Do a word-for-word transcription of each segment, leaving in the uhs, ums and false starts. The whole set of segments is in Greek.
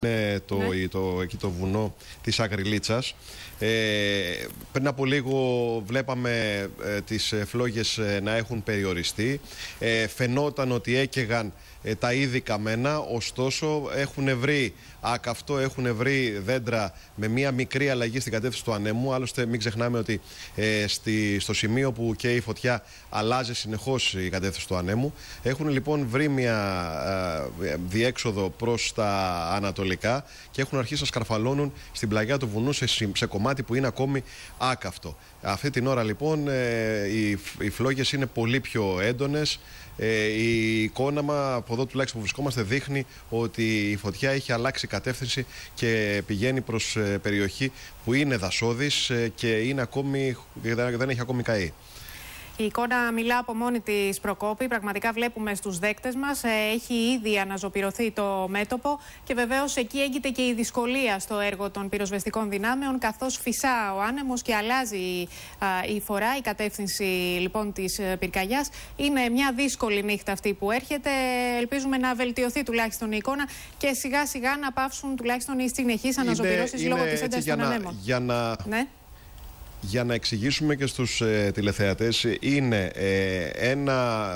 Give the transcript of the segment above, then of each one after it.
είναι το, ναι. το, εκεί το βουνό της Ακριλίτσας. Ε, πριν από λίγο βλέπαμε ε, τις φλόγες ε, να έχουν περιοριστεί. Ε, φαινόταν ότι έκαιγαν ε, τα ήδη καμένα, ωστόσο έχουν βρει άκαυτο, έχουν βρει δέντρα με μία μικρή αλλαγή στην κατεύθυνση του ανέμου. Άλλωστε μην ξεχνάμε ότι ε, στη, στο σημείο που καίει η φωτιά αλλάζει συνεχώς η κατεύθυνση του ανέμου. Έχουν λοιπόν βρει μία ε, διέξοδο προς τα ανατολικά και έχουν αρχίσει να σκαρφαλώνουν στην πλαγιά του βουνού σε, σε κομμάτι που είναι ακόμη άκαυτο. Αυτή την ώρα λοιπόν ε, οι, οι φλόγες είναι πολύ πιο έντονες. Ε, η εικόνα μα από εδώ τουλάχιστον που βρισκόμαστε δείχνει ότι η φωτιά έχει αλλάξει κατεύθυνση και πηγαίνει προς ε, περιοχή που είναι δασώδης ε, και είναι ακόμη, δεν έχει ακόμη καεί. Η εικόνα μιλά από μόνη της, Προκόπη. Πραγματικά βλέπουμε στους δέκτες μας. Έχει ήδη αναζωπυρωθεί το μέτωπο και βεβαίως εκεί έγκυται και η δυσκολία στο έργο των πυροσβεστικών δυνάμεων, καθώς φυσά ο άνεμος και αλλάζει α, η φορά, η κατεύθυνση λοιπόν της πυρκαγιάς. Είναι μια δύσκολη νύχτα αυτή που έρχεται. Ελπίζουμε να βελτιωθεί τουλάχιστον η εικόνα και σιγά σιγά να πάυσουν τουλάχιστον οι συνεχείς αναζωπυρώσεις λόγω της έντασης των ανέμων. Για να... Ναι. Για να εξηγήσουμε και στους ε, τηλεθεατές, είναι ε, ένα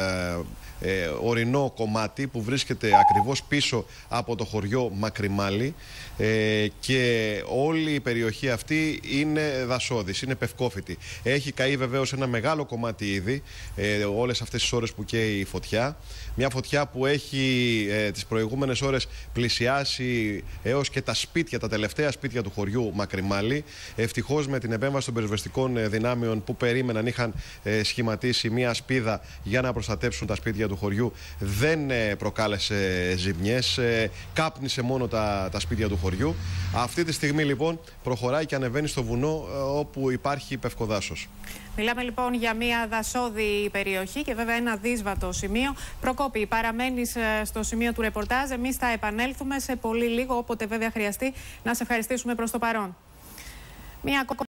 ε, ε, ορεινό κομμάτι που βρίσκεται ακριβώς πίσω από το χωριό Μακριμάλη ε, και όλη η περιοχή αυτή είναι δασώδης, είναι πευκόφυτη. Έχει καεί βεβαίως ένα μεγάλο κομμάτι ήδη ε, όλες αυτές τις ώρες που καίει η φωτιά. Μια φωτιά που έχει ε, τις προηγούμενες ώρες πλησιάσει έως και τα σπίτια, τα τελευταία σπίτια του χωριού Μακριμάλη. Ευτυχώς με την επέμβαση των πυροσβεστικών δυνάμεων που περίμεναν, είχαν ε, σχηματίσει μια σπίδα για να προστατέψουν τα σπίτια του χωριού, δεν ε, προκάλεσε ζημιές, ε, κάπνισε μόνο τα, τα σπίτια του χωριού. Αυτή τη στιγμή λοιπόν προχωράει και ανεβαίνει στο βουνό ε, όπου υπάρχει πευκοδάσος. Μιλάμε λοιπόν για μια δασώδη περιοχή και βέβαια ένα δύσβατο σημείο. Προκόπη, παραμένεις στο σημείο του ρεπορτάζ. Εμείς θα επανέλθουμε σε πολύ λίγο, όποτε βέβαια χρειαστεί. Να σε ευχαριστήσουμε προς το παρόν. Μια